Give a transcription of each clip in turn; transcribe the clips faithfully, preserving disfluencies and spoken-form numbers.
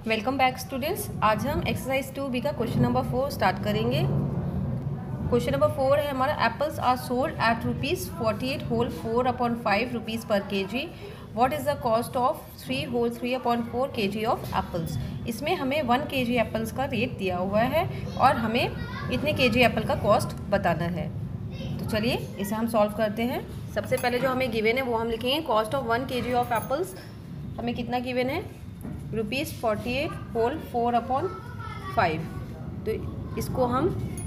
Welcome back students. आज हम exercise two B का क्वेश्चन नंबर फोर स्टार्ट करेंगे। क्वेश्चन नंबर फोर है हमारा, apples are sold at rupees forty eight whole four upon five rupees per K G. What is the cost of three whole three upon four K G of apples. इसमें हमें one के जी apples का rate दिया हुआ है और हमें इतने के जी एप्पल का कॉस्ट बताना है। तो चलिए इसे हम सॉल्व करते हैं। सबसे पहले जो हमें गिवन है वो हम लिखेंगे कॉस्ट ऑफ वन के जी ऑफ एप्पल्स। हमें कितना गिवन है, rupees forty eight whole four upon five. तो इसको हम,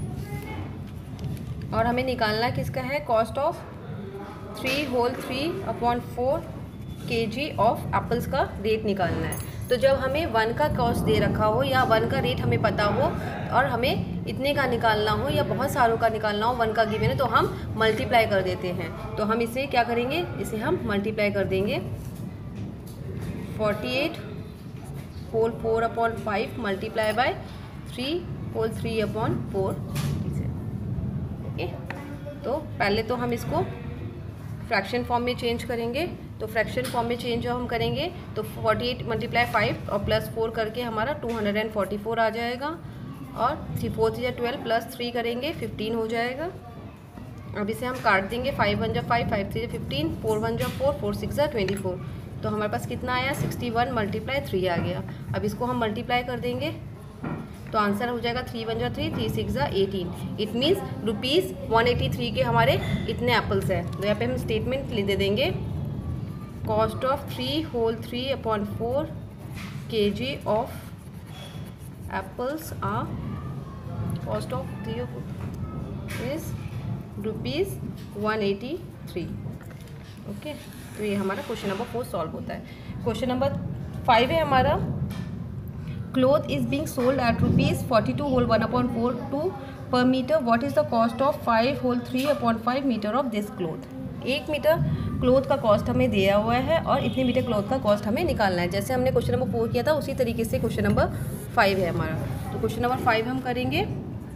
और हमें निकालना किसका है, cost of three whole three upon four K G of apples का रेट निकालना है। तो जब हमें वन का कॉस्ट दे रखा हो या वन का रेट हमें पता हो और हमें इतने का निकालना हो या बहुत सारों का निकालना हो, वन का गिवन है तो हम मल्टीप्लाई कर देते हैं। तो हम इसे क्या करेंगे, इसे हम मल्टीप्लाई कर देंगे। Forty eight whole four upon five multiply by three whole three upon four. Okay, तो पहले तो हम इसको फ्रैक्शन फॉर्म में चेंज करेंगे। तो फ्रैक्शन फॉर्म में चेंज जब हम करेंगे तो फोर्टी एट मल्टीप्लाई फाइव और प्लस फोर करके हमारा टू हंड्रेड फोर्टी फोर आ जाएगा। और three four three twelve plus three करेंगे फिफ्टीन हो जाएगा। अब इसे हम काट देंगे, फाइव वन जा फाइव, फाइव थ्री जा फिफ्टीन, फोर वन जा फोर, फोर सिक्स जा ट्वेंटी फोर। तो हमारे पास कितना आया, सिक्सटी वन मल्टीप्लाई थ्री आ गया। अब इसको हम मल्टीप्लाई कर देंगे तो आंसर हो जाएगा थ्री वन जा थ्री, थ्री सिक्स जा eighteen. It means rupees one eighty three के हमारे इतने एप्पल्स हैं। तो यहाँ पे हम स्टेटमेंट लिख दे देंगे, cost of three whole three upon four K G of apples आ cost of three is rupees one eighty three. Okay, तो ये हमारा क्वेश्चन नंबर फोर सॉल्व होता है। क्वेश्चन नंबर फाइव है हमारा, cloth is being sold at rupees forty two whole one upon four two per metre. What is the cost of five whole three upon five metre of this cloth. एक metre cloth का cost हमें दिया हुआ है और इतने metre cloth का cost हमें निकालना है। जैसे हमने क्वेश्चन नंबर फोर किया था उसी तरीके से क्वेश्चन नंबर फाइव है हमारा। तो क्वेश्चन नंबर फाइव हम करेंगे,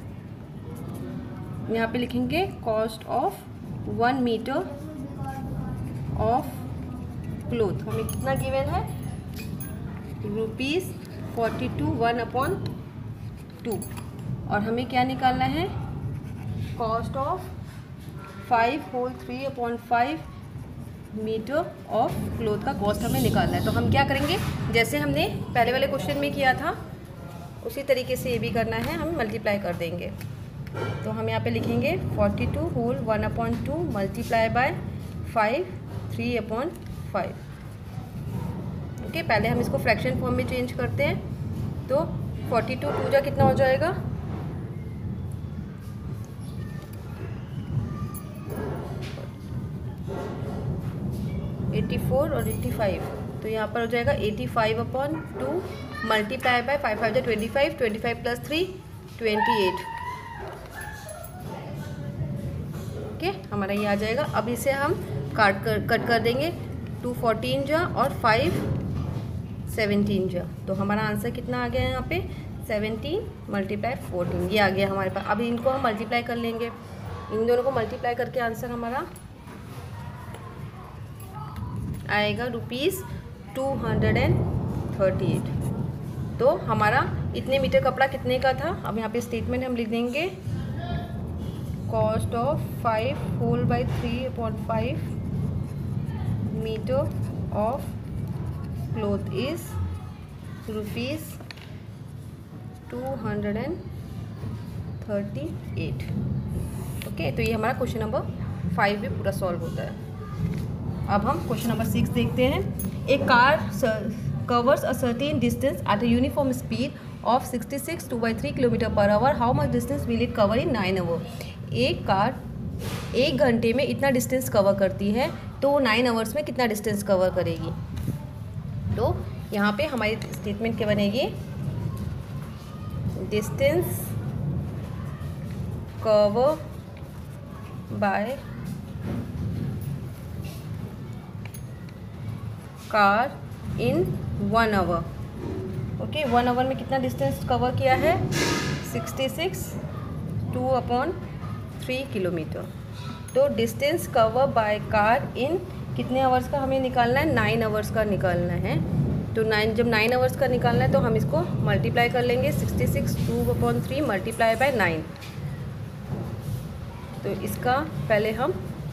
यहाँ पे लिखेंगे cost of one metre of cloth. हमें कितना गिवन है, rupees forty two one upon two. और हमें क्या निकालना है, cost of five whole three upon five metre of cloth का कॉस्ट हमें निकालना है। तो हम क्या करेंगे, जैसे हमने पहले वाले क्वेश्चन में किया था उसी तरीके से ये भी करना है, हम मल्टीप्लाई कर देंगे। तो हम यहाँ पे लिखेंगे forty two whole one upon two multiply by five three upon five. Okay, पहले हम इसको फ्रैक्शन फॉर्म में चेंज करते हैं। तो फोर्टी टू टू जा कितना हो जाएगा, एटी फोर और एटी फाइव। तो यहाँ पर हो जाएगा eighty five upon two multiply by five five जा twenty five, twenty five plus three twenty eight. Okay, हमारा ये आ जाएगा। अब इसे हम काट कर कट कर देंगे, टू फोर्टीन जा और फाइव सेवनटीन जा। तो हमारा आंसर कितना आ गया है यहाँ पे, सेवनटीन मल्टीप्लाई फोर्टीन, ये आ गया हमारे पास। अब इनको हम मल्टीप्लाई कर लेंगे, इन दोनों को मल्टीप्लाई करके आंसर हमारा आएगा rupees two hundred and thirty eight. तो हमारा इतने मीटर कपड़ा कितने का था। अब यहाँ पे स्टेटमेंट हम लिख देंगे, cost of five whole by three upon five metre of cloth is rupees two hundred and thirty eight. Okay, तो ये हमारा क्वेश्चन नंबर फाइव भी पूरा सॉल्व होता है। अब हम क्वेश्चन नंबर सिक्स देखते हैं। A car covers a certain distance at a uniform speed of sixty six two by three kilometre per hour. How much distance will it cover in nine hour. एक car एक घंटे में इतना distance cover करती है तो nine hours में कितना डिस्टेंस कवर करेगी। तो यहाँ पे हमारी स्टेटमेंट क्या बनेगी, distance cover by car in one hour. Okay, one hour में कितना डिस्टेंस कवर किया है, sixty six two upon three kilometre. तो distance cover by car in कितने आवर्स का हमें निकालना है, नाइन आवर्स का निकालना है। तो नाइन जब नाइन आवर्स का निकालना है तो हम इसको मल्टीप्लाई कर लेंगे, sixty six two upon three multiply by nine. तो इसका पहले हम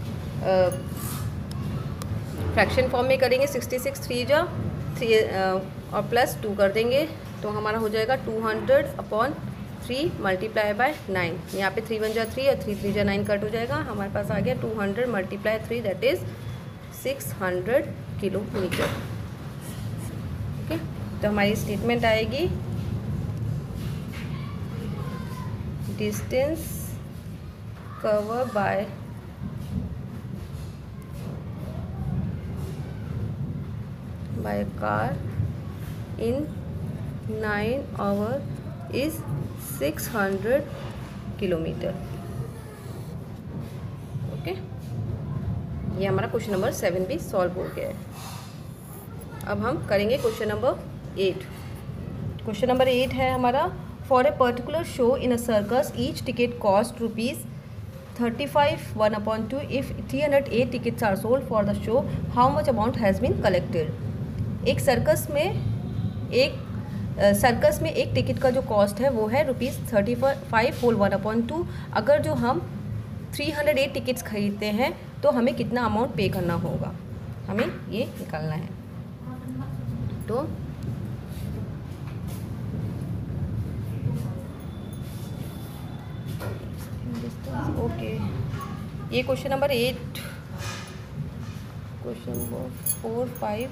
फ्रैक्शन फॉर्म में करेंगे, सिक्सटी सिक्स थ्री जा थ्री और प्लस टू कर देंगे तो हमारा हो जाएगा two hundred upon three multiply by nine. यहाँ पे थ्री वन जा थ्री और थ्री थ्री जा नाइन कट हो जाएगा, हमारे पास आ गया two hundred multiply three that is six hundred kilometre. Okay, तो हमारी स्टेटमेंट आएगी distance cover by by car in nine hour is six hundred kilometre. Okay, ये हमारा क्वेश्चन नंबर सेवन भी सॉल्व हो गया है। अब हम करेंगे question number eight. Question number eight है हमारा, for a particular show in a circus each ticket cost rupees thirty five one upon two if three hundred eight tickets are sold for the show how much amount has been collected. एक circus में एक circus uh, में एक ticket का जो cost है वो है rupees thirty five whole one upon two. अगर जो हम थ्री हंड्रेड एट टिकट्स खरीदते हैं तो हमें कितना अमाउंट पे करना होगा, हमें ये निकालना है। तो ओके, ये question number eight, question number four five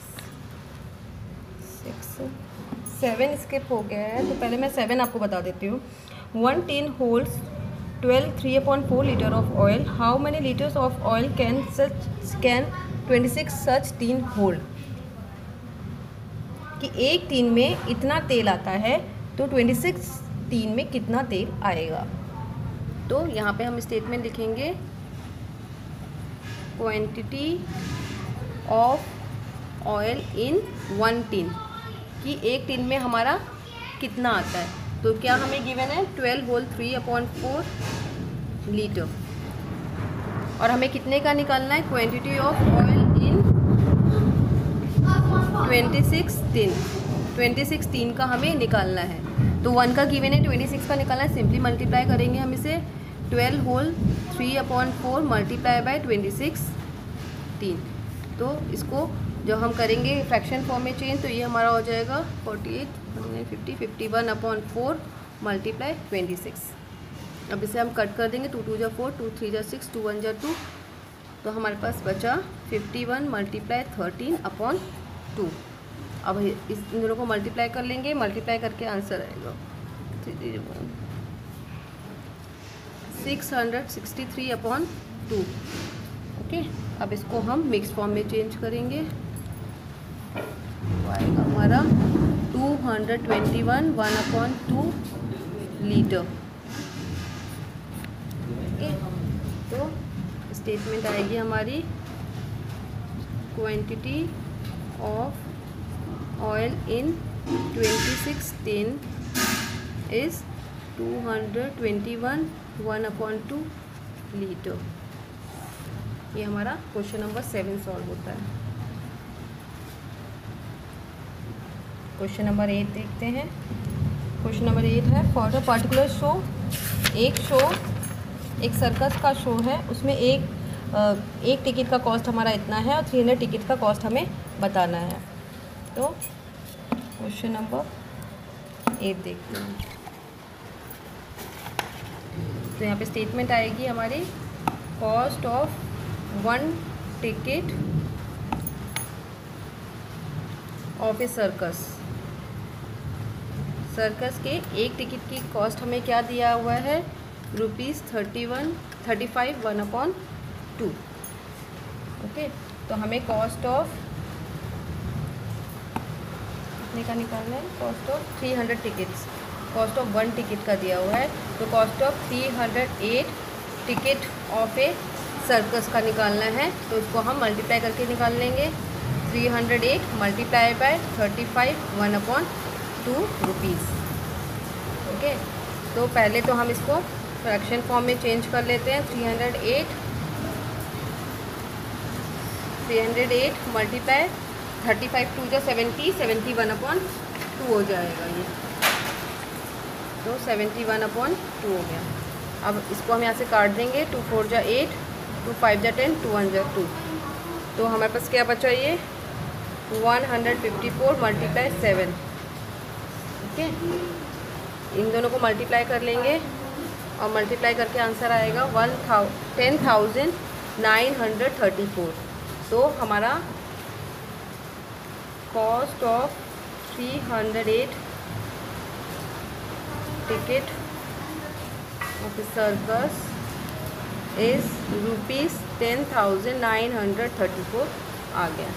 six seven skip हो गया है, तो पहले मैं सेवन आपको बता देती हूँ। One tin holds twelve three upon four litre of oil, how many litres of oil can such can twenty six such tin hold. कि एक टिन में इतना तेल आता है तो ट्वेंटी सिक्स टिन में कितना तेल आएगा। तो यहाँ पे हम स्टेटमेंट लिखेंगे quantity of oil in one tin, कि एक टिन में हमारा कितना आता है। तो क्या हमें गिवन है twelve whole three upon four litre, और हमें कितने का निकालना है quantity of oil in twenty six tin. Twenty six tin का हमें निकालना है, तो वन का गिवन है, ट्वेंटी सिक्स का निकालना है। सिंपली मल्टीप्लाई करेंगे हम इसे, twelve whole three upon four multiply by twenty six tin. तो इसको जो हम करेंगे फ्रैक्शन फॉर्म में चेंज, तो ये हमारा हो जाएगा forty eight fifty fifty one upon four multiply twenty six. अब इसे हम कट कर देंगे, टू टू जा फोर, टू थ्री जा सिक्स, टू वन जा टू, तो हमारे पास बचा fifty one multiply thirteen upon two. अब इस इन दोनों को मल्टीप्लाई कर लेंगे, मल्टीप्लाई करके आंसर आएगा six hundred sixty three upon two. Okay, अब इसको हम मिक्स फॉर्म में चेंज करेंगे, तो आएगा हमारा two hundred twenty one one upon two litre. Okay, तो स्टेटमेंट आएगी हमारी quantity of oil in twenty six tin is two hundred twenty one one upon two litre. ये हमारा क्वेश्चन नंबर सेवन सॉल्व होता है। क्वेश्चन नंबर एट देखते हैं। Question number eight है, फॉर अ पर्टिकुलर शो, एक शो एक circus का शो है, उसमें एक एक टिकट का कॉस्ट हमारा इतना है और थ्री हंड्रेड टिकट का कॉस्ट हमें बताना है। तो क्वेश्चन नंबर एट देखते हैं। तो यहाँ पे स्टेटमेंट आएगी हमारी cost of one ticket of a circus. Circus के एक टिकट की कॉस्ट हमें क्या दिया हुआ है, rupees thirty one thirty five one upon two. Okay, तो हमें कॉस्ट ऑफ कितने का निकालना है, cost of three hundred tickets, cost of one ticket का दिया हुआ है, तो cost of three hundred eight ticket of a circus का निकालना है। तो उसको हम मल्टीप्लाई करके निकाल लेंगे, three hundred eight multiply by thirty five one upon two rupees. Okay, तो पहले तो हम इसको फ्रैक्शन फॉर्म में चेंज कर लेते हैं। Three hundred eight three hundred eight multiply thirty five two जो seventy, seventy one upon two हो जाएगा ये, तो सेवेंटी वन अपॉन टू हो गया। अब इसको हम यहाँ से काट देंगे, टू फोर जा एट, टू फाइव जा टेन, टू वन जा टू, तो हमारे पास क्या बचा ये one hundred fifty four multiply seven. ठीक है, इन दोनों को मल्टीप्लाई कर लेंगे और मल्टीप्लाई करके आंसर आएगा one thou ten thousand nine hundred thirty four. तो हमारा cost of three hundred eight ticket of circus is rupees ten thousand nine hundred thirty four आ गया।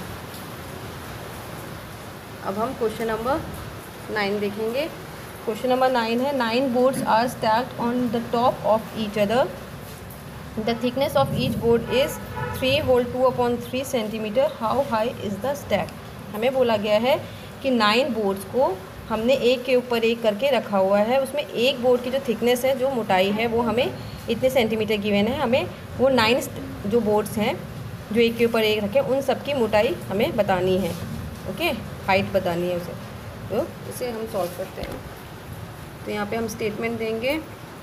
अब हम क्वेश्चन नंबर नाइन देखेंगे। क्वेश्चन नंबर नाइन है, nine boards are stacked on the top of each other, the thickness of each board is three whole two upon three centimetre, how high is the stack. हमें बोला गया है कि nine boards को हमने एक के ऊपर एक करके रखा हुआ है, उसमें एक बोर्ड की जो थिकनेस है, जो मोटाई है, वो हमें इतने सेंटीमीटर गिवन है। हमें वो नाइन जो बोर्ड्स हैं जो एक के ऊपर एक रखे, उन सब की मोटाई हमें बतानी है। ओके, हाइट बतानी है उसे, तो इसे हम सॉल्व करते हैं। तो यहाँ पे हम स्टेटमेंट देंगे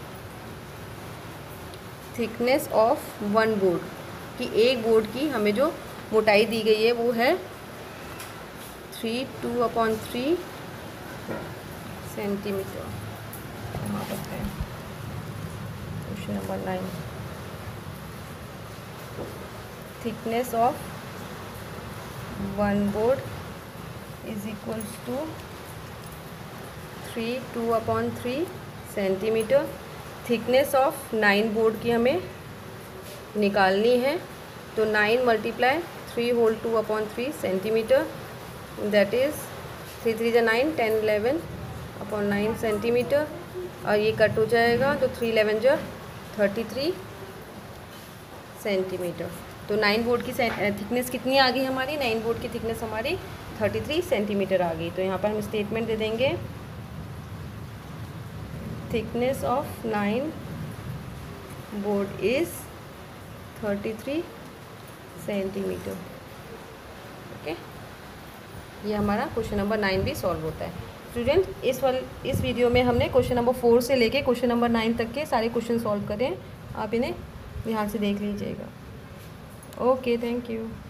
थिकनेस ऑफ वन बोर्ड, कि एक बोर्ड की हमें जो मोटाई दी गई है वो है three two upon three centimetre. यहाँ करते हैं question number nine, thickness of one board is equals to three two upon three centimetre. Thickness of nine board की हमें निकालनी है, तो nine multiply three whole two upon three centimetre, that is three three जा nine, ten eleven upon nine centimetre, और ये cut हो जाएगा तो थ्री इलेवन जा थर्टी थ्री सेंटीमीटर। तो नाइन बोर्ड की थिकनेस कितनी आ गई हमारी, नाइन बोर्ड की थिकनेस हमारी थर्टी थ्री सेंटीमीटर आ गई। तो यहाँ पर हम स्टेटमेंट दे देंगे thickness of nine board is thirty three centimetre. Okay, ये हमारा क्वेश्चन नंबर नाइन भी सॉल्व होता है। स्टूडेंट, इस वाले इस वीडियो में हमने क्वेश्चन नंबर फोर से लेके क्वेश्चन नंबर नाइन तक के सारे क्वेश्चन सॉल्व करें। आप इन्हें ध्यान से देख लीजिएगा। Okay, thank you.